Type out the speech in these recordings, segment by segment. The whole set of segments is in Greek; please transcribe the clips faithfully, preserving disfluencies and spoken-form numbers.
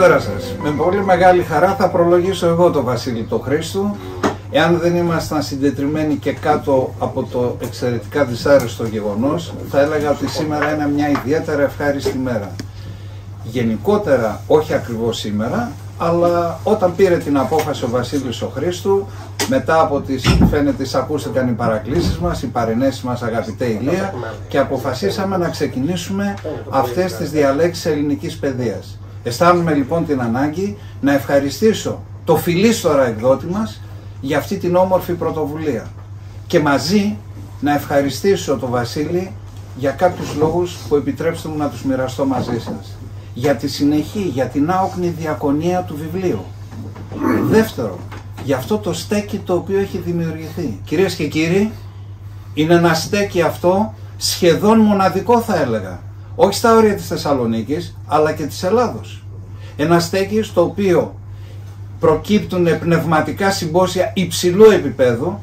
Καλησπέρα σας. Με πολύ μεγάλη χαρά θα προλογίσω εγώ τον Βασίλη τον Χρήστου. Εάν δεν ήμασταν συντετριμμένοι και κάτω από το εξαιρετικά δυσάρεστο γεγονός, θα έλεγα ότι σήμερα είναι μια ιδιαίτερα ευχάριστη μέρα. Γενικότερα, όχι ακριβώς σήμερα, αλλά όταν πήρε την απόφαση ο Βασίλης ο Χρήστου, μετά από τις, φαίνεται, ακούστηκαν οι παρακλήσεις μας, οι παρενέσεις μας, αγαπητέ Ηλία, και αποφασίσαμε να ξεκινήσουμε αυτές τις διαλέξεις ελληνικής παιδείας. Αισθάνομαι λοιπόν την ανάγκη να ευχαριστήσω το φιλίστορα εκδότη μας για αυτή την όμορφη πρωτοβουλία και μαζί να ευχαριστήσω τον Βασίλη για κάποιους λόγους που επιτρέψτε μου να τους μοιραστώ μαζί σας. Για τη συνεχή, για την άοκνη διακονία του βιβλίου. Δεύτερο, για αυτό το στέκι το οποίο έχει δημιουργηθεί. Κυρίες και κύριοι, είναι ένα στέκι αυτό σχεδόν μοναδικό, θα έλεγα. Όχι στα όρια της Θεσσαλονίκης, αλλά και της Ελλάδος. Ένα στέκι στο οποίο προκύπτουν πνευματικά συμπόσια υψηλού επίπεδου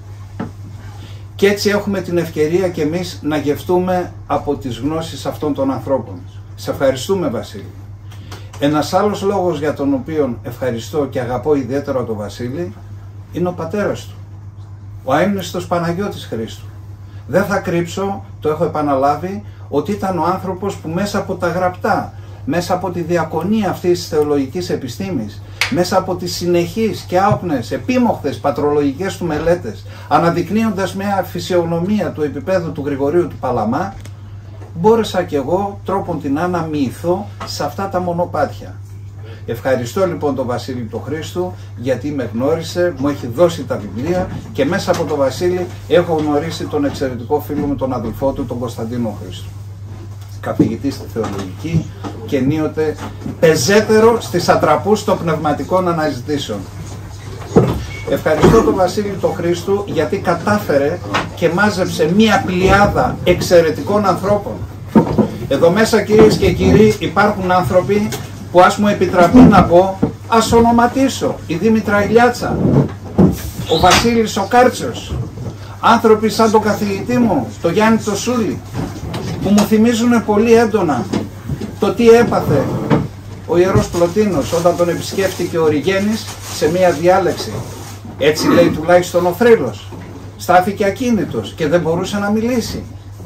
και έτσι έχουμε την ευκαιρία και εμείς να γευτούμε από τις γνώσεις αυτών των ανθρώπων. Σε ευχαριστούμε, Βασίλη. Ένας άλλος λόγος για τον οποίο ευχαριστώ και αγαπώ ιδιαίτερα τον Βασίλη είναι ο πατέρας του, ο αείμνηστος Παναγιώτης Χρήστου. Δεν θα κρύψω, το έχω επαναλάβει, ότι ήταν ο άνθρωπος που μέσα από τα γραπτά, μέσα από τη διακονία αυτής της θεολογικής επιστήμης, μέσα από τις συνεχείς και άοπνες, επίμοχθες πατρολογικές του μελέτες, αναδεικνύοντας μια φυσιογνωμία του επίπεδου του Γρηγορίου του Παλαμά, μπόρεσα κι εγώ τρόπον την να μοιηθώ σε αυτά τα μονοπάτια. Ευχαριστώ λοιπόν τον Βασίλη τον Χρήστου γιατί με γνώρισε, μου έχει δώσει τα βιβλία και μέσα από τον Βασίλη έχω γνωρίσει τον εξαιρετικό φίλο μου, τον αδελφό του, τον Κωνσταντίνο Χρήστου. Καθηγητή στη θεολογική και ενίοτε πεζέτερο στις ατραπούς των πνευματικών αναζητήσεων. Ευχαριστώ τον Βασίλη τον Χρήστου γιατί κατάφερε και μάζεψε μία πλειάδα εξαιρετικών ανθρώπων. Εδώ μέσα, κυρίες και κύριοι, υπάρχουν άνθρωποι που, ας μου επιτραπεί να πω, ας ονοματίσω: η Δήμητρα Ηλιάτσα, ο Βασίλης ο Κάρτσος, άνθρωποι σαν τον καθηγητή μου, το Γιάννη το Σούλη, που μου θυμίζουν πολύ έντονα το τι έπαθε ο Ιερός Πλωτίνος όταν τον επισκέφτηκε ο Ριγένης σε μία διάλεξη. Έτσι λέει τουλάχιστον ο Θρύλος. Στάθηκε ακίνητος και δεν μπορούσε να μιλήσει.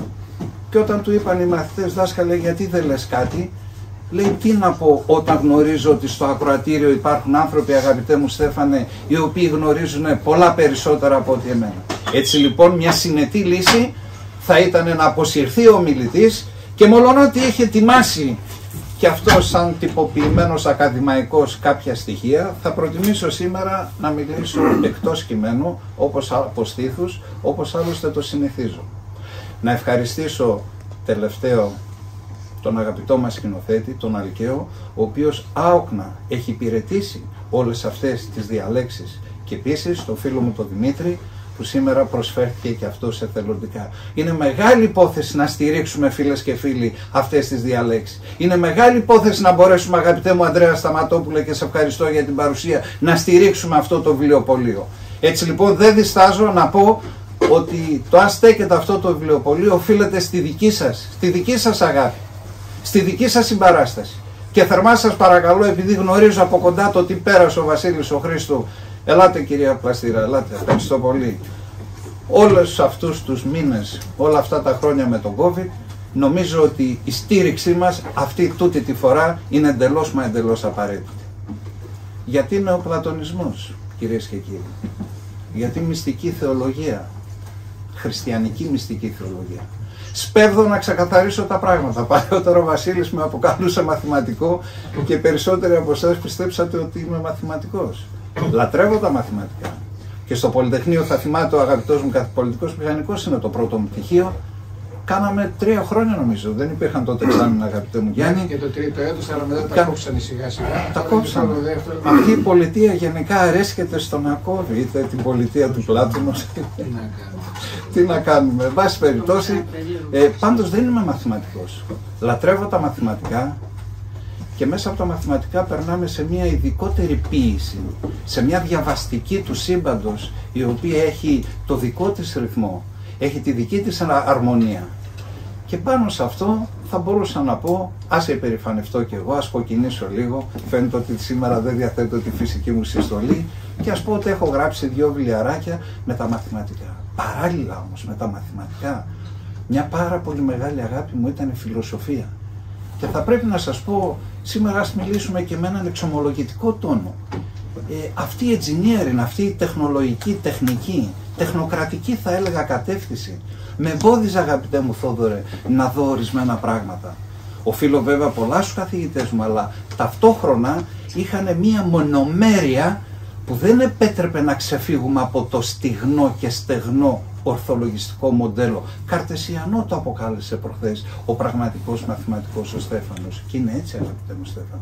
Και όταν του είπαν οι μαθητές: δάσκαλε, γιατί δεν λες κάτι? Λέει: τι να πω όταν γνωρίζω ότι στο ακροατήριο υπάρχουν άνθρωποι, αγαπητέ μου Στέφανε, οι οποίοι γνωρίζουν πολλά περισσότερα από ό,τι εμένα. Έτσι λοιπόν μια συνετή λύση θα ήταν να αποσυρθεί ο μιλητής και μολονότι είχε ετοιμάσει και αυτό σαν τυποποιημένος ακαδημαϊκός κάποια στοιχεία, θα προτιμήσω σήμερα να μιλήσω εκτός κειμένου, όπως από στήθους, όπως άλλωστε το συνηθίζω. Να ευχαριστήσω τελευταίο τον αγαπητό μας σκηνοθέτη, τον Αλκαίο, ο οποίος άοκνα έχει υπηρετήσει όλες αυτές τις διαλέξεις, και επίσης τον φίλο μου τον Δημήτρη, που σήμερα προσφέρθηκε και αυτός εθελοντικά. Είναι μεγάλη υπόθεση να στηρίξουμε, φίλες και φίλοι, αυτές τις διαλέξεις. Είναι μεγάλη υπόθεση να μπορέσουμε, αγαπητέ μου Ανδρέα Σταματόπουλε, και σε ευχαριστώ για την παρουσία, να στηρίξουμε αυτό το βιβλιοπωλείο. Έτσι λοιπόν δεν διστάζω να πω ότι το αν στέκεται αυτό το βιβλιοπωλείο οφείλεται στη δική σας, στη δική σας αγάπη, στη δική σας συμπαράσταση. Και θερμά σας παρακαλώ, επειδή γνωρίζω από κοντά το τι πέρασε ο Βασίλης ο Χρήστου, ελάτε κυρία Πλαστήρα, ελάτε, ευχαριστώ πολύ. Όλους αυτούς τους μήνες, όλα αυτά τα χρόνια με τον COVID, νομίζω ότι η στήριξή μας αυτή τούτη τη φορά είναι εντελώς μα εντελώς απαραίτητη. Γιατί είναι ο πλατωνισμός, κυρίες και κύριοι? Γιατί μυστική θεολογία, χριστιανική μυστική θεολογία. Σπέβδω να ξεκαθαρίσω τα πράγματα. Παλαιότερα ο Βασίλης με αποκαλούσε μαθηματικό και περισσότεροι από εσάς πιστέψατε ότι είμαι μαθηματικός. Λατρεύω τα μαθηματικά. Και στο Πολυτεχνείο, θα θυμάται ο αγαπητός μου πολιτικός μηχανικός, είναι το πρώτο μου πτυχίο. Κάναμε τρία χρόνια νομίζω. Δεν υπήρχαν τότε εξάμηνα, αγαπητέ μου Γιάννη. Και το τρίτο έτος, αλλά μετά τα κόψανε σιγά σιγά. Τα κόψανε. Αυτή η πολιτεία γενικά αρέσκεται στο να κόβει, είτε την πολιτεία του Πλάτωνος. Τι να κάνουμε. Εν πάση περιπτώσει, ε, πάντως δεν είμαι μαθηματικός. Λατρεύω τα μαθηματικά. Και μέσα από τα μαθηματικά περνάμε σε μια ειδικότερη ποίηση, σε μια διαβαστική του σύμπαντος, η οποία έχει το δικό της ρυθμό, έχει τη δική της αρμονία. Και πάνω σε αυτό θα μπορούσα να πω, ας υπερηφανευτώ κι εγώ, ας κοκκινήσω λίγο, φαίνεται ότι σήμερα δεν διαθέτω τη φυσική μου συστολή, και ας πω ότι έχω γράψει δύο βιβλιαράκια με τα μαθηματικά. Παράλληλα όμως με τα μαθηματικά, μια πάρα πολύ μεγάλη αγάπη μου ήταν η φιλοσοφία. Και θα πρέπει να σας πω, σήμερα ας μιλήσουμε και με έναν εξομολογητικό τόνο. Ε, αυτή η engineering, αυτή η τεχνολογική, τεχνική, τεχνοκρατική θα έλεγα κατεύθυνση, με εμπόδιζε, αγαπητέ μου Θόδωρε, να δω ορισμένα πράγματα. Οφείλω βέβαια πολλά στους καθηγητές μου, αλλά ταυτόχρονα είχαν μία μονομέρεια που δεν επέτρεπε να ξεφύγουμε από το στιγνό και στεγνό ορθολογιστικό μοντέλο. Καρτεσιανό το αποκάλεσε προχθές ο πραγματικός μαθηματικός ο Στέφανος. Και είναι έτσι, αγαπητέ μου Στέφανο.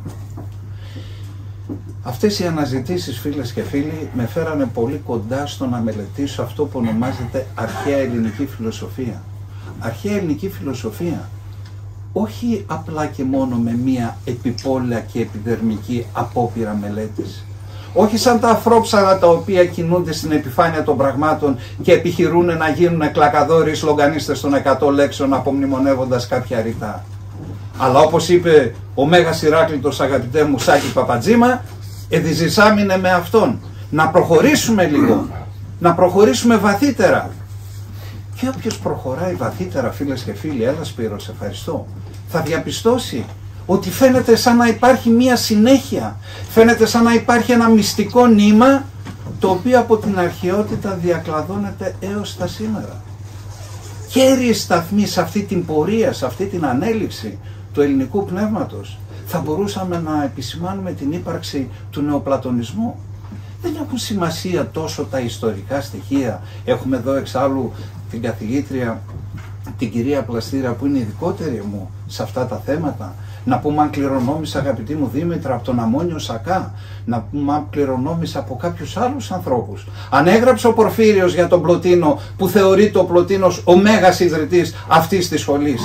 Αυτές οι αναζητήσεις, φίλες και φίλοι, με φέρανε πολύ κοντά στο να μελετήσω αυτό που ονομάζεται αρχαία ελληνική φιλοσοφία. Αρχαία ελληνική φιλοσοφία, όχι απλά και μόνο με μία επιπόλαια και επιδερμική απόπειρα μελέτης. Όχι σαν τα αφρόψαρα τα οποία κινούνται στην επιφάνεια των πραγμάτων και επιχειρούν να γίνουν κλακαδόροι σλογγανίστες των εκατό λέξεων απομνημονεύοντας κάποια ρητά. Αλλά όπως είπε ο Μέγας Ηράκλειτος, αγαπητέ μου Σάκη Παπατζήμα, εδιζησάμινε με αυτόν. Να προχωρήσουμε λίγο, να προχωρήσουμε βαθύτερα. Και όποιος προχωράει βαθύτερα, φίλες και φίλοι, έλα Σπύρο, σε ευχαριστώ, θα διαπιστώσει ότι φαίνεται σαν να υπάρχει μία συνέχεια, φαίνεται σαν να υπάρχει ένα μυστικό νήμα, το οποίο από την αρχαιότητα διακλαδώνεται έως τα σήμερα. Κέρυοι σταθμοί σε αυτή την πορεία, σε αυτή την ανέλυξη του ελληνικού πνεύματος, θα μπορούσαμε να επισημάνουμε την ύπαρξη του νεοπλατωνισμού. Δεν έχουν σημασία τόσο τα ιστορικά στοιχεία. Έχουμε εδώ εξάλλου την καθηγήτρια, την κυρία Πλαστήρα, που είναι ειδικότερη μου σε αυτά τα θέματα. Να πούμε αν κληρονόμησε, αγαπητή μου Δήμητρα, από τον Αμμόνιο Σακά. Να πούμε αν κληρονόμησε από κάποιους άλλους ανθρώπους. Αν έγραψε ο Πορφύριος για τον Πλωτίνο, που θεωρείται ο Πλωτίνος ο μέγας ιδρυτής αυτής της σχολής.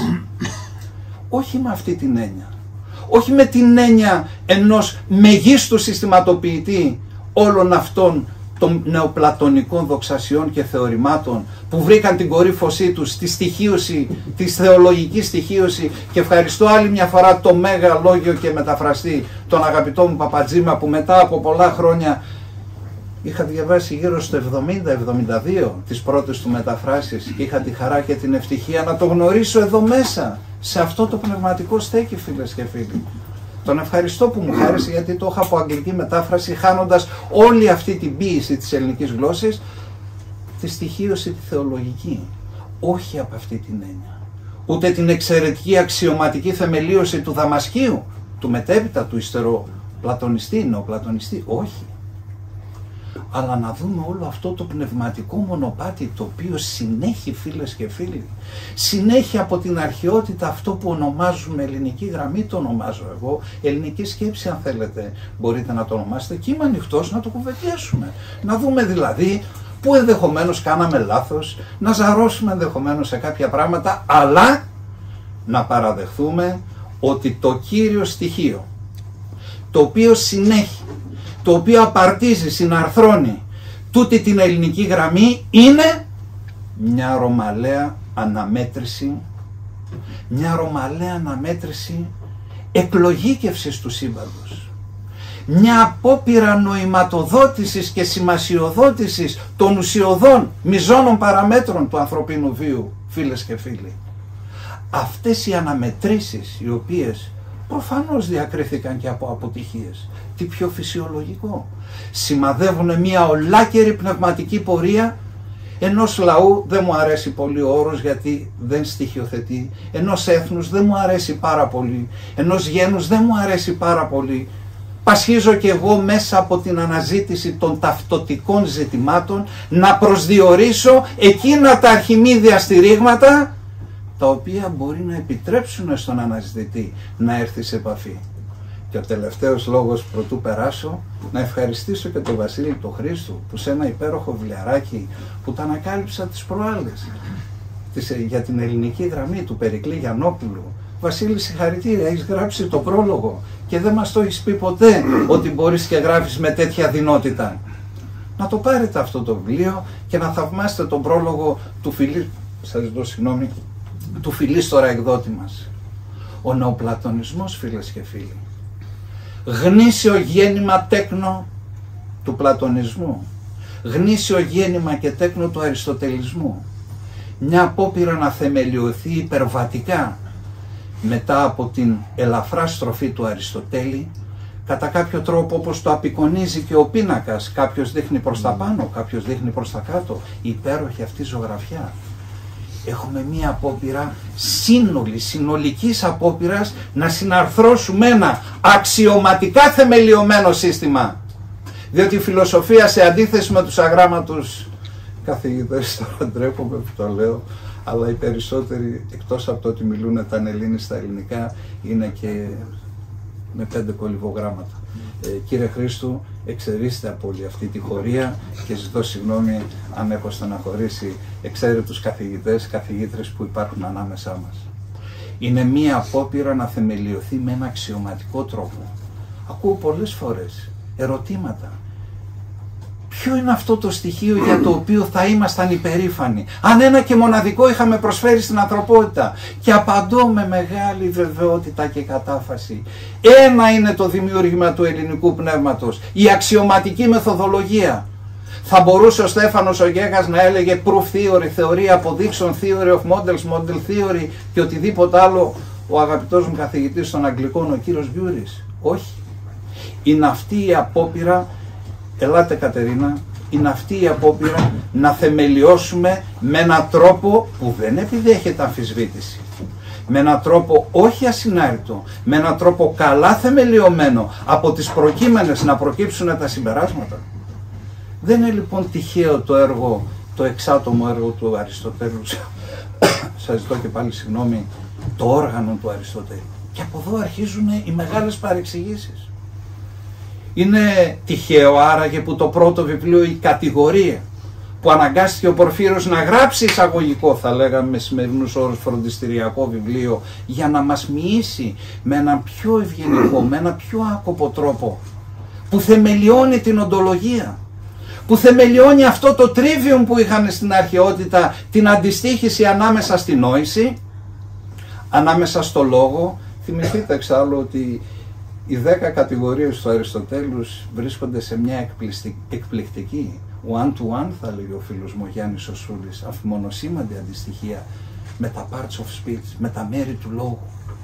Όχι με αυτή την έννοια. Όχι με την έννοια ενός μεγίστου συστηματοποιητή όλων αυτών των νεοπλατωνικών δοξασιών και θεωρημάτων που βρήκαν την κορύφωσή τους στη στοιχείωση, τη θεολογική στοιχείωση, και ευχαριστώ άλλη μια φορά το μέγα λόγιο και μεταφραστή, τον αγαπητό μου Παπατζήμα, που μετά από πολλά χρόνια, είχα διαβάσει γύρω στο εβδομήντα εβδομήντα δύο τις πρώτες του μεταφράσεις και είχα τη χαρά και την ευτυχία να το γνωρίσω εδώ μέσα, σε αυτό το πνευματικό στέκι, φίλες και φίλοι. Τον ευχαριστώ που μου χάρισε, γιατί το είχα από αγγλική μετάφραση, χάνοντας όλη αυτή την ποίηση της ελληνικής γλώσσης, τη στοιχείωση τη θεολογική. Όχι από αυτή την έννοια. Ούτε την εξαιρετική αξιωματική θεμελίωση του Δαμασκείου, του μετέπειτα, του ιστεροπλατωνιστή, νεοπλατωνιστή. Όχι. Αλλά να δούμε όλο αυτό το πνευματικό μονοπάτι, το οποίο συνέχει, φίλες και φίλοι, συνέχει από την αρχαιότητα αυτό που ονομάζουμε ελληνική γραμμή, το ονομάζω εγώ, ελληνική σκέψη αν θέλετε, μπορείτε να το ονομάσετε, και είμαι ανοιχτός να το κουβεντιάσουμε. Να δούμε δηλαδή που ενδεχομένως κάναμε λάθος, να ζαρώσουμε ενδεχομένως σε κάποια πράγματα, αλλά να παραδεχθούμε ότι το κύριο στοιχείο, το οποίο συνέχει, το οποίο απαρτίζει, συναρθρώνει τούτη την ελληνική γραμμή, είναι μια ρωμαλαία αναμέτρηση, μια ρωμαλαία αναμέτρηση εκλογήκευσης του σύμπαντος. Μια απόπειρα νοηματοδότησης και σημασιοδότησης των ουσιωδών μιζώνων παραμέτρων του ανθρωπίνου βίου, φίλες και φίλοι. Αυτές οι αναμετρήσεις, οι οποίες προφανώς διακρίθηκαν και από αποτυχίες, τι πιο φυσιολογικό, σημαδεύουν μια ολάκερη πνευματική πορεία ενός λαού, δεν μου αρέσει πολύ ο όρος γιατί δεν στοιχειοθετεί, ενός έθνους δεν μου αρέσει πάρα πολύ, ενός γένους δεν μου αρέσει πάρα πολύ. Πασχίζω και εγώ μέσα από την αναζήτηση των ταυτοτικών ζητημάτων να προσδιορίσω εκείνα τα αρχιμίδια στηρίγματα τα οποία μπορεί να επιτρέψουν στον αναζητητή να έρθει σε επαφή. Και ο τελευταίος λόγος προτού περάσω, να ευχαριστήσω και τον Βασίλη τον Χρήστο, που σε ένα υπέροχο βιβλιαράκι που τα ανακάλυψα τις προάλλες για την ελληνική γραμμή του Περικλή Γιαννόπουλου. Βασίλη, συγχαρητήρια, έχεις γράψει το πρόλογο και δεν μας το έχεις πει ποτέ ότι μπορείς και γράφεις με τέτοια δυνότητα. Να το πάρετε αυτό το βιβλίο και να θαυμάσετε τον πρόλογο του Φιλίπ, σας ζητώ συγγνώμη, του φιλίστορα εκδότη μας. Ο νεοπλατωνισμός, φίλες και φίλοι, γνήσιο γέννημα τέκνο του πλατωνισμού, γνήσιο γέννημα και τέκνο του αριστοτελισμού, μια απόπειρα να θεμελιωθεί υπερβατικά μετά από την ελαφρά στροφή του Αριστοτέλη, κατά κάποιο τρόπο όπως το απεικονίζει και ο πίνακας, κάποιος δείχνει προς τα πάνω, κάποιος δείχνει προς τα κάτω, η υπέροχη αυτή ζωγραφιά. Έχουμε μία απόπειρα σύνολη, συνολικής απόπειρας να συναρθρώσουμε ένα αξιωματικά θεμελιωμένο σύστημα. Διότι η φιλοσοφία, σε αντίθεση με τους αγράμματους καθηγητές, τώρα ντρέπομαι που το λέω, αλλά οι περισσότεροι, εκτός από το ότι μιλούν τα Ελληνικά στα ελληνικά, είναι και με πέντε κολυβογράμματα. Ε, κύριε Χρήστου, εξαιρείστε από όλη αυτή τη χωρία και ζητώ συγγνώμη αν έχω στεναχωρήσει εξαίρετους καθηγητές, καθηγήτρες που υπάρχουν ανάμεσά μας. Είναι μία απόπειρα να θεμελιωθεί με ένα αξιωματικό τρόπο. Ακούω πολλές φορές ερωτήματα. Ποιο είναι αυτό το στοιχείο για το οποίο θα ήμασταν υπερήφανοι, αν ένα και μοναδικό είχαμε προσφέρει στην ανθρωπότητα? Και απαντώ με μεγάλη βεβαιότητα και κατάφαση. Ένα είναι το δημιούργημα του ελληνικού πνεύματος, η αξιωματική μεθοδολογία. Θα μπορούσε ο Στέφανος ο Γέγας να έλεγε proof theory, θεωρία αποδείξεων, theory of models, model theory και οτιδήποτε άλλο ο αγαπητός μου καθηγητής των Αγγλικών, ο κύριος Μπιούρης. Όχι. Είναι αυτή η απόπειρα. Ελάτε Κατερίνα, είναι αυτή η απόπειρα να θεμελιώσουμε με έναν τρόπο που δεν επιδέχεται αμφισβήτηση. Με έναν τρόπο όχι ασυνάρρητο, με έναν τρόπο καλά θεμελιωμένο, από τις προκείμενες να προκύψουν τα συμπεράσματα. Δεν είναι λοιπόν τυχαίο το έργο, το εξάτομο έργο του Αριστοτέλου, σας ζητώ και πάλι συγγνώμη, το όργανο του Αριστοτέλου. Και από εδώ αρχίζουν οι μεγάλες παρεξηγήσεις. Είναι τυχαίο άραγε που το πρώτο βιβλίο, η Κατηγορία, που αναγκάστηκε ο Πορφύρος να γράψει εισαγωγικό, θα λέγαμε με σημερινούς όρους, φροντιστηριακό βιβλίο, για να μας μοιήσει με έναν πιο ευγενικό, με έναν πιο άκοπο τρόπο, που θεμελιώνει την οντολογία, που θεμελιώνει αυτό το τρίβιουμ που είχαν στην αρχαιότητα, την αντιστοίχηση ανάμεσα στη νόηση, ανάμεσα στο λόγο. Θυμηθείτε εξάλλου ότι οι δέκα κατηγορίες του Αριστοτέλους βρίσκονται σε μια εκπληκτική one-to-one, θα λέγει ο φίλος μου Γιάννης ο Σούλης, αφημονοσήμαντη αντιστοιχεία με τα parts of speech, με τα μέρη του λόγου.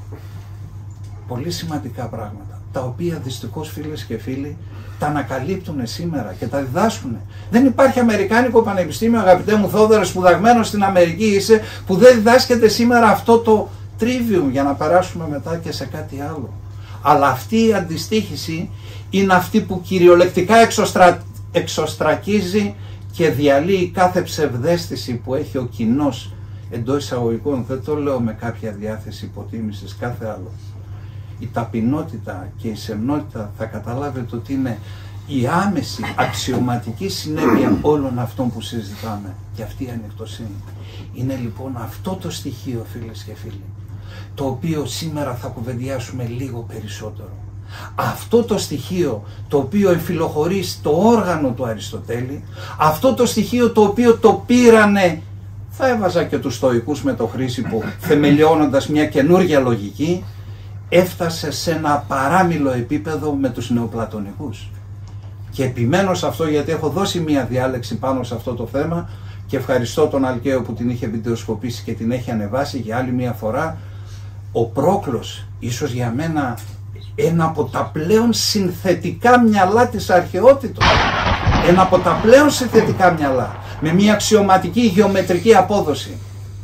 Πολύ σημαντικά πράγματα, τα οποία δυστυχώς, φίλες και φίλοι, τα ανακαλύπτουν σήμερα και τα διδάσκουν. Δεν υπάρχει Αμερικάνικο Πανεπιστήμιο, αγαπητέ μου Θόδωρε, σπουδαγμένο στην Αμερική είσαι, που δεν διδάσκεται σήμερα αυτό το trivium, για να περάσουμε μετά και σε κάτι άλλο. Αλλά αυτή η αντιστοίχηση είναι αυτή που κυριολεκτικά εξωστρα... εξωστρακίζει και διαλύει κάθε ψευδαίσθηση που έχει ο κοινός, εντός εισαγωγικών, δεν το λέω με κάποια διάθεση υποτίμησης, κάθε άλλο. Η ταπεινότητα και η σεμνότητα, θα καταλάβετε ότι είναι η άμεση αξιωματική συνέπεια όλων αυτών που συζητάμε. Και αυτή η ανεκτοσύνη. Είναι λοιπόν αυτό το στοιχείο, φίλες και φίλοι, το οποίο σήμερα θα κουβεντιάσουμε λίγο περισσότερο. Αυτό το στοιχείο το οποίο εμφυλοχωρεί στο όργανο του Αριστοτέλη, αυτό το στοιχείο το οποίο το πήρανε, θα έβαζα και τους στοικούς με το Χρήσιπο, θεμελιώνοντας μια καινούργια λογική, έφτασε σε ένα παράμιλο επίπεδο με τους νεοπλατωνικούς. Και επιμένω σε αυτό γιατί έχω δώσει μια διάλεξη πάνω σε αυτό το θέμα και ευχαριστώ τον Αλκαίο που την είχε βιντεοσκοπήσει και την έχει ανεβάσει για άλλη μια φορά. Ο Πρόκλος, ίσως για μένα ένα από τα πλέον συνθετικά μυαλά της αρχαιότητος, ένα από τα πλέον συνθετικά μυαλά, με μια αξιωματική γεωμετρική απόδοση.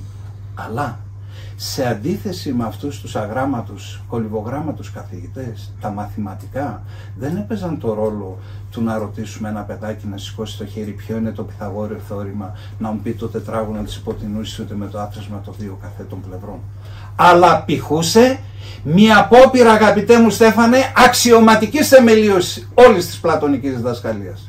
Αλλά σε αντίθεση με αυτούς τους αγράμματους, κολυβογράμματους καθηγητές, τα μαθηματικά δεν έπαιζαν το ρόλο του να ρωτήσουμε ένα παιδάκι να σηκώσει το χέρι ποιο είναι το Πυθαγόριο θεώρημα, να μου πει το τετράγωνο της υποτεινούσης ούτε με το άθροισμα των δύο καθέτων πλευρών. Αλλά πηχούσε μια απόπειρα, αγαπητέ μου Στέφανε, αξιωματικής θεμελίωσης όλης της πλατωνικής διδασκαλίας.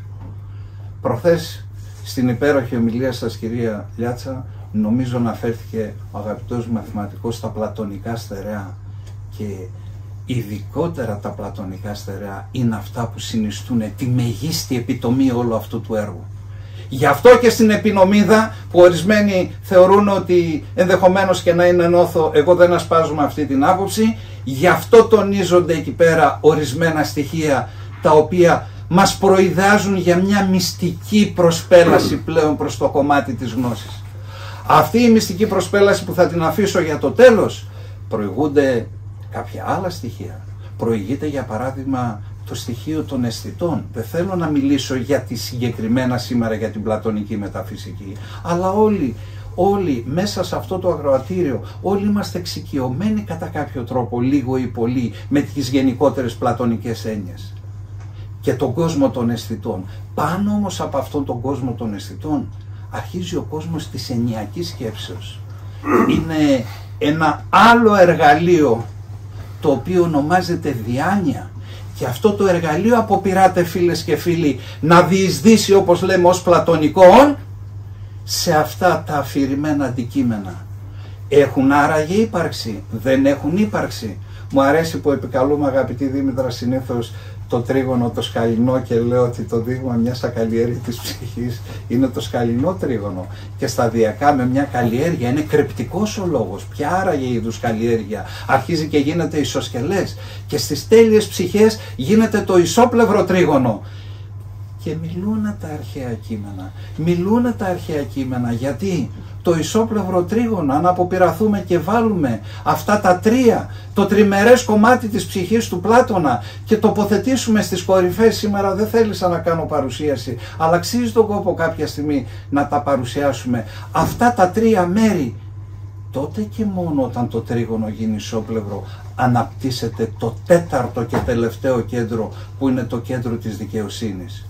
Προχθές στην υπέροχη ομιλία σας, κυρία Λιάτσα, νομίζω αναφέρθηκε ο αγαπητός μαθηματικός στα πλατωνικά στερεά, και ειδικότερα τα πλατωνικά στερεά είναι αυτά που συνιστούν τη μεγίστη επιτομή όλου αυτού του έργου. Γι' αυτό και στην Επινομίδα, που ορισμένοι θεωρούν ότι ενδεχομένως και να είναι νόθο, εγώ δεν ασπάζομαι αυτή την άποψη, γι' αυτό τονίζονται εκεί πέρα ορισμένα στοιχεία τα οποία μας προειδάζουν για μια μυστική προσπέλαση πλέον προς το κομμάτι της γνώσης. Αυτή η μυστική προσπέλαση που θα την αφήσω για το τέλος, προηγούνται κάποια άλλα στοιχεία. Προηγείται για παράδειγμα το στοιχείο των αισθητών. Δεν θέλω να μιλήσω για τη συγκεκριμένα σήμερα για την πλατωνική μεταφυσική, αλλά όλοι, όλοι μέσα σε αυτό το ακροατήριο, όλοι είμαστε εξοικειωμένοι κατά κάποιο τρόπο, λίγο ή πολύ, με τις γενικότερες πλατωνικές έννοιες και τον κόσμο των αισθητών. Πάνω όμως από αυτόν τον κόσμο των αισθητών αρχίζει ο κόσμος της ενιακής σκέψεως. Είναι ένα άλλο εργαλείο το οποίο ονομάζεται διάνοια, και αυτό το εργαλείο αποπειράται, φίλες και φίλοι, να διεισδύσει, όπως λέμε, ως πλατωνικών σε αυτά τα αφηρημένα αντικείμενα. Έχουν άραγε ύπαρξη, δεν έχουν ύπαρξη? Μου αρέσει που επικαλούμε, αγαπητή Δήμητρα, συνήθως το τρίγωνο το σκαλινό, και λέω ότι το δείγμα μιας ακαλλιέργητης ψυχής είναι το σκαλινό τρίγωνο, και σταδιακά με μια καλλιέργεια είναι κρεπτικός ο λόγος. Ποια άραγε είδους καλλιέργεια? Αρχίζει και γίνεται ισοσκελές, και στις τέλειες ψυχές γίνεται το ισόπλευρο τρίγωνο. Και μιλούν τα αρχαία κείμενα, μιλούν τα αρχαία κείμενα, γιατί το ισόπλευρο τρίγωνο, αν αποπειραθούμε και βάλουμε αυτά τα τρία, το τριμερές κομμάτι της ψυχής του Πλάτωνα, και τοποθετήσουμε στις κορυφές, σήμερα δεν θέλησα να κάνω παρουσίαση, αλλά αξίζει τον κόπο κάποια στιγμή να τα παρουσιάσουμε, αυτά τα τρία μέρη, τότε και μόνο όταν το τρίγωνο γίνει ισόπλευρο, αναπτύσσεται το τέταρτο και τελευταίο κέντρο, που είναι το κέντρο της δικαιοσύνης.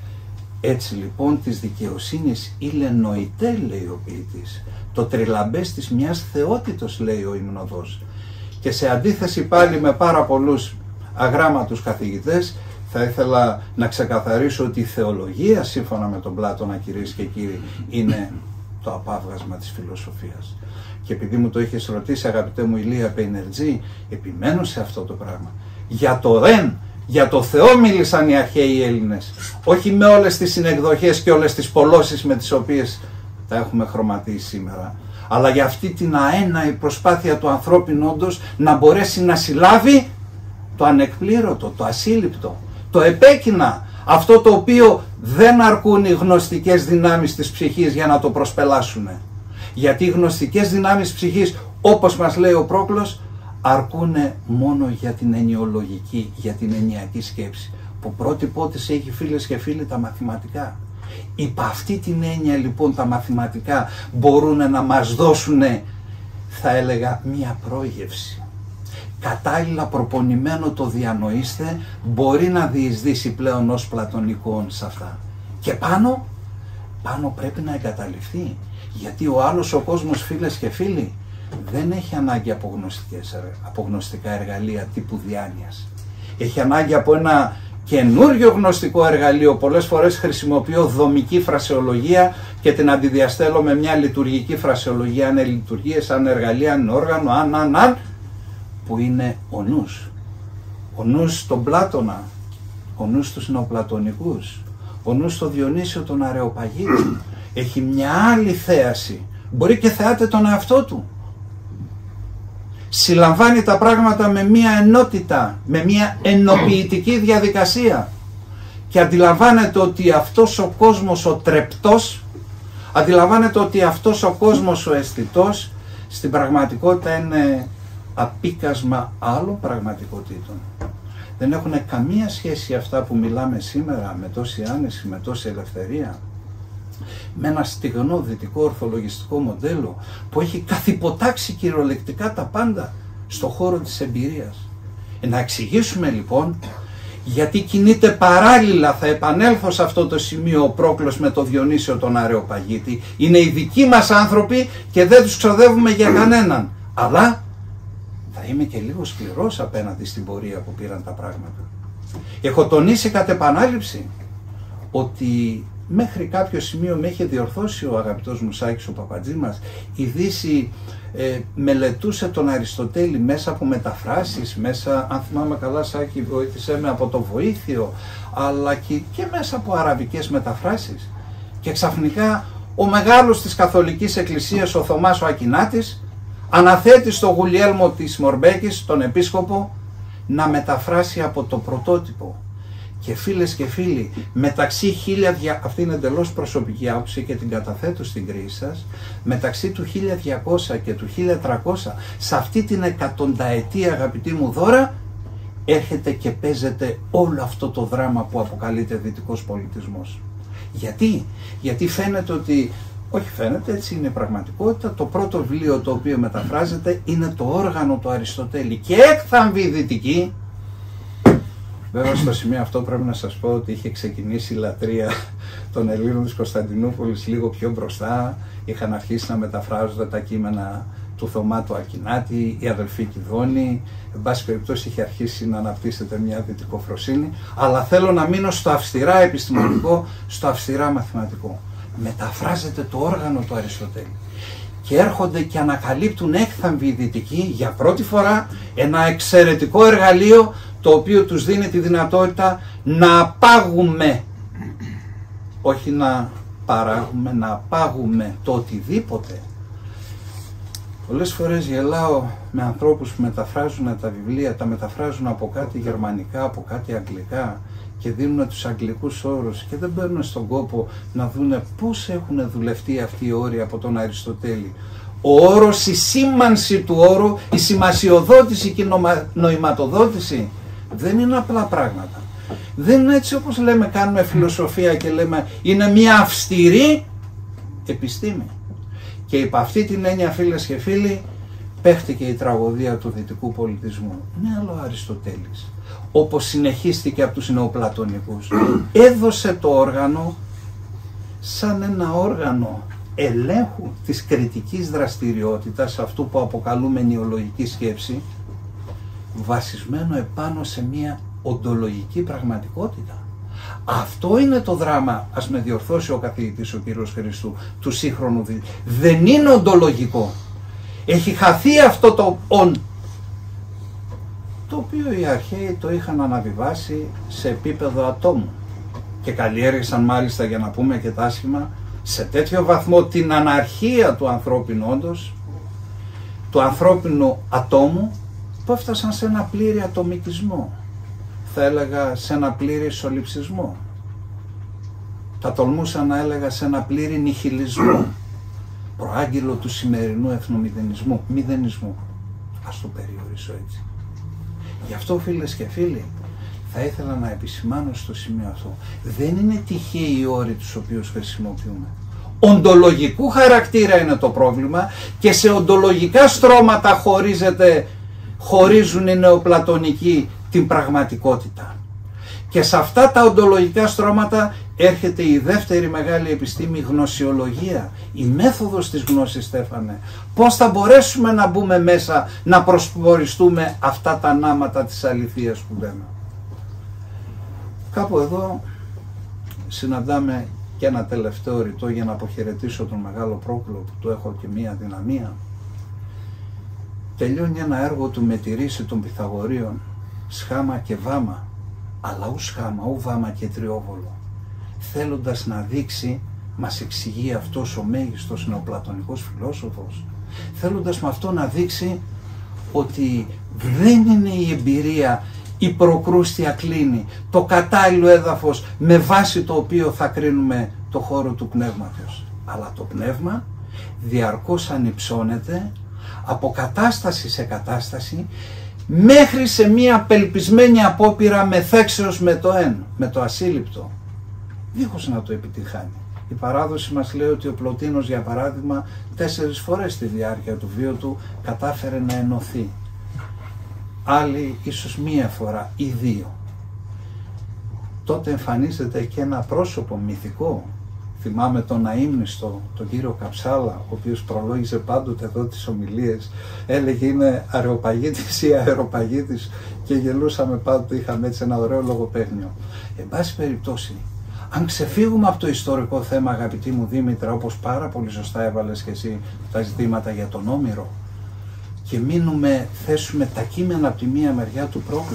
Έτσι λοιπόν της δικαιοσύνης ηλενοητέ, λέει ο ποιητής, το τριλαμπές της μιας θεότητος, λέει ο υμνοδός. Και σε αντίθεση πάλι με πάρα πολλούς αγράμματους καθηγητές, θα ήθελα να ξεκαθαρίσω ότι η θεολογία, σύμφωνα με τον Πλάτωνα, κυρίες και κύριοι, είναι το απάβγασμα της φιλοσοφίας. Και επειδή μου το είχες ρωτήσει, αγαπητέ μου Ηλία Πεϊνερτζή, επιμένω σε αυτό το πράγμα. Για το ρεν, για το Θεό μίλησαν οι αρχαίοι Έλληνες, όχι με όλες τις συνεκδοχές και όλες τις πολλώσεις με τις οποίες τα έχουμε χρωματίσει σήμερα, αλλά για αυτή την αέναη προσπάθεια του ανθρώπινου όντως να μπορέσει να συλλάβει το ανεκπλήρωτο, το ασύλληπτο, το επέκεινα, αυτό το οποίο δεν αρκούν οι γνωστικές δυνάμεις της ψυχής για να το προσπελάσουν. Γιατί οι γνωστικές δυνάμεις ψυχής, όπως μας λέει ο Πρόκλος, αρκούνε μόνο για την ενιολογική, για την ενιακή σκέψη, που πρότυπό της έχει, φίλες και φίλοι, τα μαθηματικά. Υπ' αυτή την έννοια λοιπόν τα μαθηματικά μπορούν να μας δώσουν, θα έλεγα, μία πρόγευση. Κατάλληλα προπονημένο το διανοείστε, μπορεί να διεισδύσει πλέον ως πλατωνικών σε αυτά. Και πάνω, πάνω πρέπει να εγκαταλειφθεί, γιατί ο άλλος ο κόσμος, φίλες και φίλοι, δεν έχει ανάγκη από, από γνωστικά εργαλεία τύπου διάνοιας. Έχει ανάγκη από ένα καινούριο γνωστικό εργαλείο. Πολλές φορές χρησιμοποιώ δομική φρασεολογία και την αντιδιαστέλω με μια λειτουργική φρασεολογία, αν είναι λειτουργίες, αν εργαλεία, αν όργανο, αν, αν, αν, που είναι ο νους. Ο νους στον Πλάτωνα, ο νους στους νεοπλατωνικούς, ο νους στο Διονύσιο τον Αρεοπαγίτη. Έχει μια άλλη θέαση. Μπορεί και θεάται τον εαυτό του. Συλλαμβάνει τα πράγματα με μια ενότητα, με μια ενοποιητική διαδικασία, και αντιλαμβάνεται ότι αυτός ο κόσμος ο τρεπτός, αντιλαμβάνεται ότι αυτός ο κόσμος ο αισθητός στην πραγματικότητα είναι απίκασμα άλλων πραγματικότητων. Δεν έχουν καμία σχέση αυτά που μιλάμε σήμερα με τόση άνεση, με τόση ελευθερία, με ένα στιγνό δυτικό ορθολογιστικό μοντέλο που έχει καθυποτάξει κυριολεκτικά τα πάντα στο χώρο της εμπειρίας. Ε, να εξηγήσουμε λοιπόν γιατί κινείται παράλληλα, θα επανέλθω σε αυτό το σημείο, ο Πρόκλος με το Διονύσιο τον Αρεοπαγίτη. Είναι οι δικοί μας άνθρωποι και δεν τους ξοδεύουμε για κανέναν. Αλλά θα είμαι και λίγο σκληρός απέναντι στην πορεία που πήραν τα πράγματα. Έχω τονίσει κατ' επανάληψη ότι μέχρι κάποιο σημείο με είχε διορθώσει ο αγαπητός μου Σάκης ο Παπατζή μας. Η Δύση ε, μελετούσε τον Αριστοτέλη μέσα από μεταφράσεις, μέσα, αν θυμάμαι καλά Σάκη βοήθησέ με, από το Βοήθειο, αλλά και, και μέσα από αραβικές μεταφράσεις. Και ξαφνικά ο μεγάλος της Καθολικής Εκκλησίας, ο Θωμάς ο Ακινάτης, αναθέτει στο Γουλιέλμο της Μορμπέκης, τον επίσκοπο, να μεταφράσει από το πρωτότυπο. Και φίλες και φίλοι, μεταξύ χίλια διακόσια, αυτή είναι εντελώς προσωπική άποψη και την καταθέτω στην κρίση σας, μεταξύ του χίλια διακόσια και του χίλια τριακόσια, σε αυτή την εκατονταετή, αγαπητοί μου δώρα, έρχεται και παίζεται όλο αυτό το δράμα που αποκαλείται δυτικός πολιτισμός. Γιατί? Γιατί φαίνεται ότι, όχι φαίνεται, έτσι είναι η πραγματικότητα, το πρώτο βιβλίο το οποίο μεταφράζεται είναι το όργανο του Αριστοτέλη και έκθαμβη δυτική. Βέβαια στο σημείο αυτό πρέπει να σας πω ότι είχε ξεκινήσει η λατρεία των Ελλήνων της Κωνσταντινούπολης λίγο πιο μπροστά, είχαν αρχίσει να μεταφράζονται τα κείμενα του Θωμά του Ακινάτη, η αδελφή Κιδώνη, εν πάση περιπτώσει είχε αρχίσει να αναπτύσσεται μια δυτικοφροσύνη, αλλά θέλω να μείνω στο αυστηρά επιστημονικό, στο αυστηρά μαθηματικό. Μεταφράζεται το όργανο του Αριστοτέλη και έρχονται και ανακαλύπτουν έκθαμβοι δυτικοί για πρώτη φορά ένα εξαιρετικό εργαλείο το οποίο τους δίνει τη δυνατότητα να απάγουμε, όχι να παράγουμε, να απάγουμε το οτιδήποτε. Πολλές φορές γελάω με ανθρώπους που μεταφράζουν τα βιβλία, τα μεταφράζουν από κάτι γερμανικά, από κάτι αγγλικά και δίνουν τους αγγλικούς όρους και δεν παίρνουν στον κόπο να δούνε πώς έχουν δουλευτεί αυτοί οι όροι από τον Αριστοτέλη. Ο όρος, η σήμανση του όρου, η σημασιοδότηση και η νοηματοδότηση δεν είναι απλά πράγματα. Δεν είναι έτσι όπως λέμε, κάνουμε φιλοσοφία και λέμε είναι μια αυστηρή επιστήμη. Και υπ' αυτή την έννοια, φίλες και φίλοι, παίχτηκε η τραγωδία του δυτικού πολιτισμού. Είναι άλλο ο Αριστοτέλης, όπως συνεχίστηκε από τους νεοπλατωνικούς, έδωσε το όργανο σαν ένα όργανο ελέγχου της κριτικής δραστηριότητας, αυτού που αποκαλούμε νεολογική σκέψη, βασισμένο επάνω σε μια οντολογική πραγματικότητα. Αυτό είναι το δράμα, ας με διορθώσει ο καθηγητής ο κύριος Χριστού, του σύγχρονου δι... δεν είναι οντολογικό. Έχει χαθεί αυτό το «ον», το οποίο οι αρχαίοι το είχαν αναβιβάσει σε επίπεδο ατόμου και καλλιέργησαν μάλιστα, για να πούμε και τα άσχημα, σε τέτοιο βαθμό την αναρχία του ανθρώπινου όντως, του ανθρώπινου ατόμου, που έφτασαν σε ένα πλήρη ατομικισμό, θα έλεγα σε ένα πλήρη σολιψισμό, θα τολμούσα να έλεγα σε ένα πλήρη νιχιλισμό, προάγγελο του σημερινού εθνομηδενισμού, μηδενισμού, ας το περιορίσω έτσι. Γι' αυτό, φίλες και φίλοι, θα ήθελα να επισημάνω στο σημείο αυτό, δεν είναι τυχαίοι οι όροι τους οποίους χρησιμοποιούμε. Οντολογικού χαρακτήρα είναι το πρόβλημα και σε οντολογικά στρώματα χωρίζεται, χωρίζουν οι νεοπλατωνικοί την πραγματικότητα. Και σε αυτά τα οντολογικά στρώματα έρχεται η δεύτερη μεγάλη επιστήμη, η γνωσιολογία, η μέθοδος της γνώσης, Στέφανε. Πώς θα μπορέσουμε να μπούμε μέσα, να προσποριστούμε αυτά τα νάματα της αληθείας που λέμε. Κάπου εδώ συναντάμε και ένα τελευταίο ρητό για να αποχαιρετήσω τον μεγάλο πρόκλο που του έχω και μία δυναμία. Τελειώνει ένα έργο του με τη ρίση των Πυθαγορίων, σχάμα και βάμα, αλλά ου σχάμα, ου βάμα και τριόβολο, θέλοντας να δείξει, μας εξηγεί αυτός ο μέγιστος νεοπλατωνικός φιλόσοφος, θέλοντας με αυτό να δείξει ότι δεν είναι η εμπειρία η προκρούστια κλίνη, το κατάλληλο έδαφος με βάση το οποίο θα κρίνουμε το χώρο του πνεύματος, αλλά το πνεύμα διαρκώς ανυψώνεται από κατάσταση σε κατάσταση μέχρι σε μια απελπισμένη απόπειρα μεθέξεως με το εν, με το ασύλληπτο, δίχως να το επιτυχάνει. Η παράδοση μας λέει ότι ο Πλωτίνος, για παράδειγμα, τέσσερις φορές στη διάρκεια του βίου του κατάφερε να ενωθεί. Άλλοι ίσως μία φορά ή δύο. Τότε εμφανίζεται και ένα πρόσωπο μυθικό. Θυμάμαι τον αείμνηστο, τον κύριο Καψάλα, ο οποίος προλόγιζε πάντοτε εδώ τις ομιλίες, έλεγε είναι αρεοπαγίτης ή αεροπαγίτης και γελούσαμε πάντοτε, είχαμε έτσι ένα ωραίο λογοπαίγνιο. Εν πάση περιπτώσει, αν ξεφύγουμε από το ιστορικό θέμα, αγαπητή μου Δήμητρα, όπως πάρα πολύ σωστά έβαλες και εσύ τα ζητήματα για τον Όμηρο, και μείνουμε, θέσουμε τα κείμενα από τη μία μεριά του πρόκλου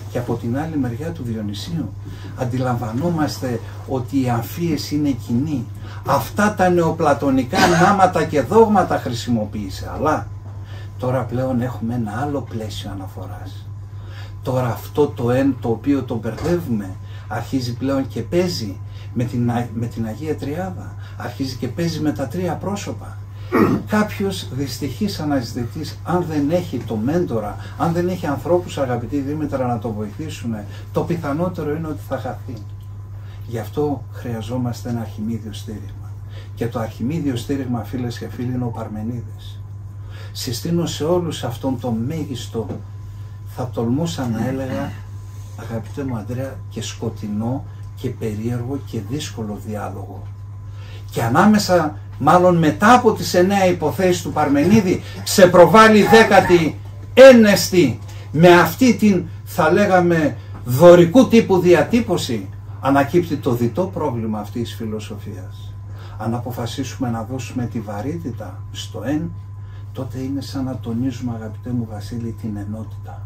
και από την άλλη μεριά του Διονυσίου. Αντιλαμβανόμαστε ότι οι αμφίες είναι κοινοί. Αυτά τα νεοπλατωνικά νάματα και δόγματα χρησιμοποίησε, αλλά τώρα πλέον έχουμε ένα άλλο πλαίσιο αναφοράς. Τώρα αυτό το εν το οποίο το μπερδεύουμε αρχίζει πλέον και παίζει με την, με την Αγία Τριάδα, αρχίζει και παίζει με τα τρία πρόσωπα. Κάποιος δυστυχής αναζητητής, αν δεν έχει το μέντορα, αν δεν έχει ανθρώπους, αγαπητοί Δήμητρα, να το βοηθήσουν, το πιθανότερο είναι ότι θα χαθεί. Γι' αυτό χρειαζόμαστε ένα αρχιμίδιο στήριγμα. Και το αρχιμίδιο στήριγμα, φίλες και φίλοι, είναι ο Παρμενίδης. Συστήνω σε όλους αυτόν τον μέγιστο, θα τολμούσα να έλεγα, αγαπητέ μου Ανδρέα, και σκοτεινό και περίεργο και δύσκολο διάλογο. Και ανάμεσα, μάλλον μετά από τις εννέα υποθέσεις του Παρμενίδη, ξεπροβάλλει δέκατη ένεστη με αυτή την, θα λέγαμε, δωρικού τύπου διατύπωση, ανακύπτει το διτό πρόβλημα αυτής της φιλοσοφίας. Αν αποφασίσουμε να δώσουμε τη βαρύτητα στο εν, τότε είναι σαν να τονίζουμε, αγαπητέ μου Βασίλη, την ενότητα.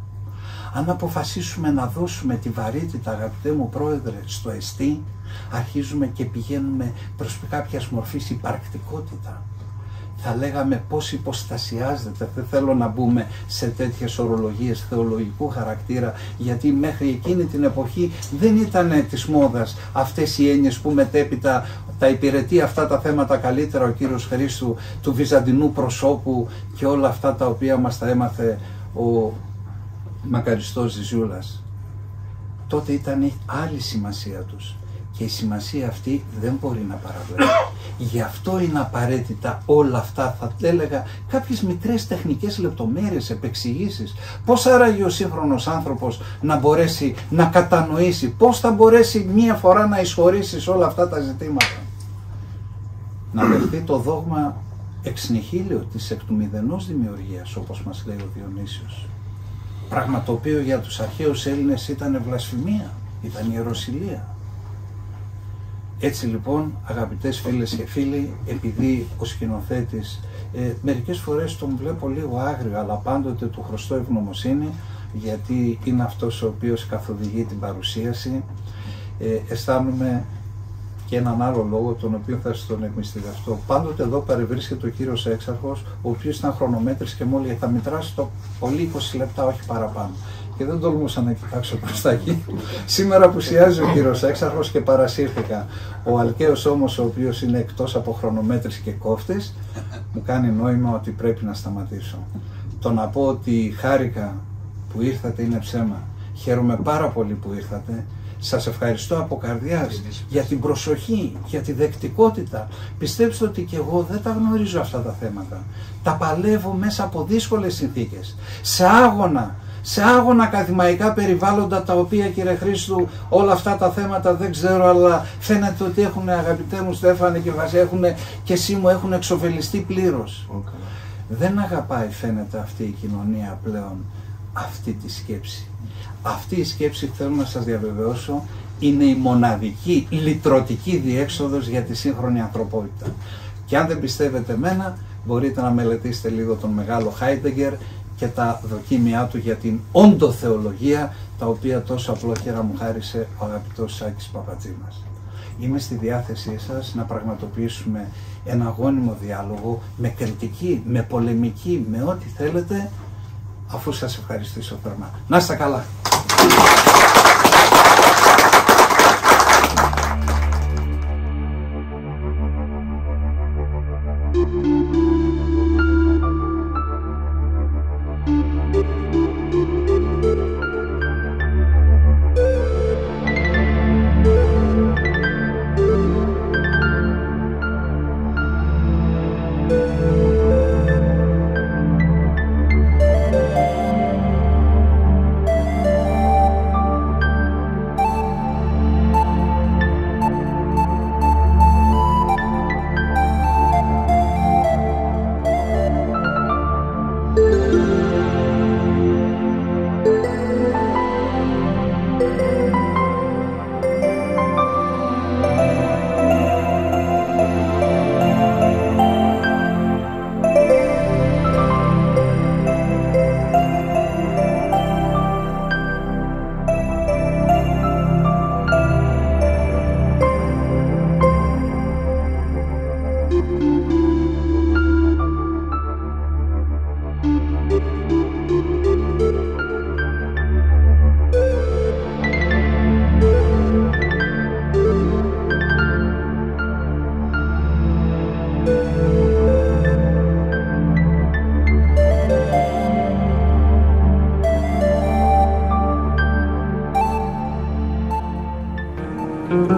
Αν αποφασίσουμε να δώσουμε τη βαρύτητα, αγαπητέ μου Πρόεδρε, στο εστί, αρχίζουμε και πηγαίνουμε προς κάποιας μορφής υπαρκτικότητα. Θα λέγαμε πώς υποστασιάζεται, δεν θέλω να μπούμε σε τέτοιες ορολογίες θεολογικού χαρακτήρα, γιατί μέχρι εκείνη την εποχή δεν ήταν της μόδας αυτές οι έννοιες που μετέπειτα τα υπηρετεί αυτά τα θέματα καλύτερα ο κύριος Χρήστου, του βυζαντινού προσώπου και όλα αυτά τα οποία μας τα έμαθε ο μακαριστός Ζιζιούλας. Τότε ήταν άλλη σημασία τους. Και η σημασία αυτή δεν μπορεί να παραβλέπει. Γι' αυτό είναι απαραίτητα όλα αυτά, θα έλεγα, κάποιες μικρές τεχνικές λεπτομέρειες, επεξηγήσεις. Πώς άραγε ο σύγχρονος άνθρωπος να μπορέσει να κατανοήσει, πώς θα μπορέσει μία φορά να εισχωρήσει σε όλα αυτά τα ζητήματα. Να δεχθεί το δόγμα εξ νιχίλιο της εκ του μηδενός δημιουργίας, όπως μας λέει ο Διονύσιος. Πράγμα το οποίο για τους αρχαίους Έλληνες ήταν βλασφημία, ήταν ιεροσυλία. Έτσι λοιπόν, αγαπητές φίλες και φίλοι, επειδή ο σκηνοθέτης ε, μερικές φορές τον βλέπω λίγο άγριο, αλλά πάντοτε του χρωστώ ευγνωμοσύνη, γιατί είναι αυτός ο οποίος καθοδηγεί την παρουσίαση, ε, αισθάνομαι και έναν άλλο λόγο, τον οποίο θα σας τον εκμυστηρευτώ. Πάντοτε εδώ παρευρίσκεται ο κύριος Έξαρχος, ο οποίος ήταν χρονομέτρης και μου έλεγε θα μητράσει το πολύ είκοσι λεπτά, όχι παραπάνω. Και δεν τολμούσα να κοιτάξω προς τα εκεί. Σήμερα απουσιάζει ο κύριος Έξαρχος και παρασύρθηκα. Ο Αλκαίος όμως, ο οποίος είναι εκτός από χρονομέτρης και κόφτης, μου κάνει νόημα ότι πρέπει να σταματήσω. Το να πω ότι χάρηκα που ήρθατε είναι ψέμα. Χαίρομαι πάρα πολύ που ήρθατε. Σας ευχαριστώ από καρδιάς για την προσοχή, για τη δεκτικότητα. Πιστέψτε ότι και εγώ δεν τα γνωρίζω αυτά τα θέματα. Τα παλεύω μέσα από δύσκολες συνθήκες. Σε άγωνα. Σε άγωνα ακαδημαϊκά περιβάλλοντα, τα οποία, κύριε Χρήστου, όλα αυτά τα θέματα δεν ξέρω, αλλά φαίνεται ότι έχουν, αγαπητέ μου Στέφανε και Βαζέ, έχουν και εσύ μου έχουν εξοβελιστεί πλήρως. Okay. Δεν αγαπάει, φαίνεται, αυτή η κοινωνία πλέον αυτή τη σκέψη. Αυτή η σκέψη, θέλω να σας διαβεβαιώσω, είναι η μοναδική λυτρωτική διέξοδος για τη σύγχρονη ανθρωπότητα. Και αν δεν πιστεύετε εμένα, μπορείτε να μελετήσετε λίγο τον μεγάλο Χάιντεγκερ και τα δοκίμια του για την όντοθεολογία, τα οποία τόσο απλόχερα μου χάρισε ο αγαπητός Σάκης Παπατζήμας. Είμαι στη διάθεσή σας να πραγματοποιήσουμε ένα αγώνιμο διάλογο, με κριτική, με πολεμική, με ό,τι θέλετε, αφού σας ευχαριστήσω θερμά. Να είστε καλά!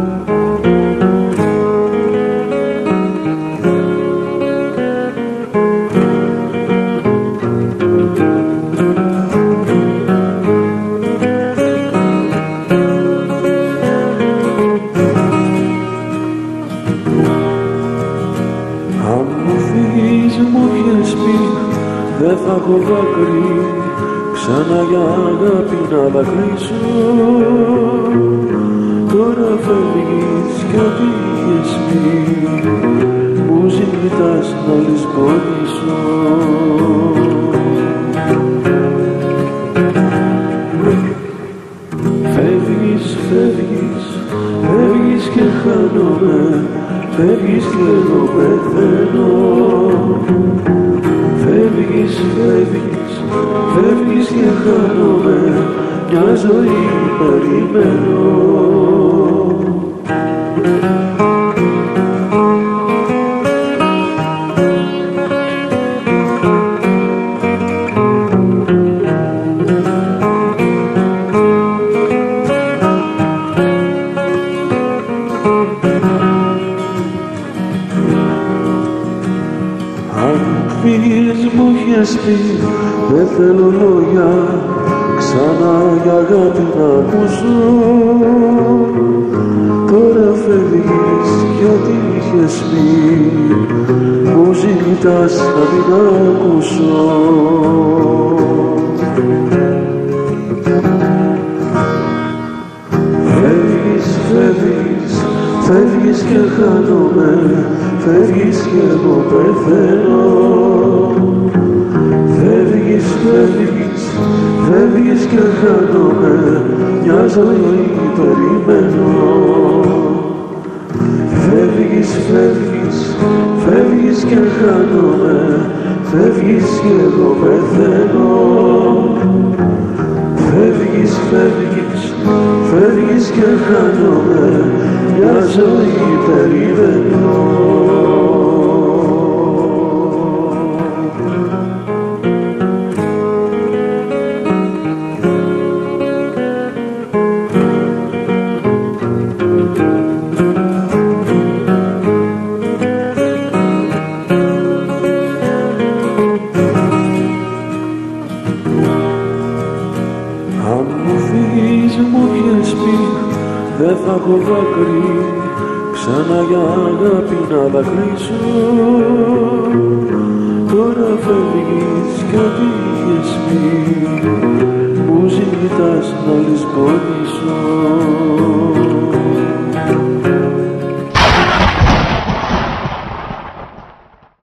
Δεν θα έχω δάκρυ ξανά για αγάπη να δακρύσω. Τώρα φεύγεις κι ό,τι είχες πει μου ζητάς να λησπονήσω. Φεύγεις, φεύγεις, φεύγεις και χάνομαι, φεύγεις και εγώ πεθαίνω. Φεύγεις, φεύγεις, φεύγεις και χάνομαι, μια ζωή περιμένω. Μου είχες πει δεν θέλω λόγια ξανά για αγάπη να ακούσω. Τώρα φεύγεις κι ό,τι είχες πει μου ζητάς να μην ακούσω. Φεύγεις, φεύγεις, φεύγεις και χάνομαι, φεύγεις κι εγώ πεθαίνω. Φεύγεις, φεύγεις, φεύγεις και χάνομαι, μια ζωή περιμένω. Φεύγεις, φεύγεις, φεύγεις και χάνομαι, φεύγεις κι εγώ πεθαίνω. Φεύγεις, φεύγεις, φεύγεις και χάνομαι, μια ζωή περιμένω. Αν μου φύγεις μου είχες πει δεν θα έχω δάκρυ ξανά για αγάπη να δακρύσω. Τώρα φεύγεις κι ό,τι είχες πει μου ζητάς να λησπονήσω.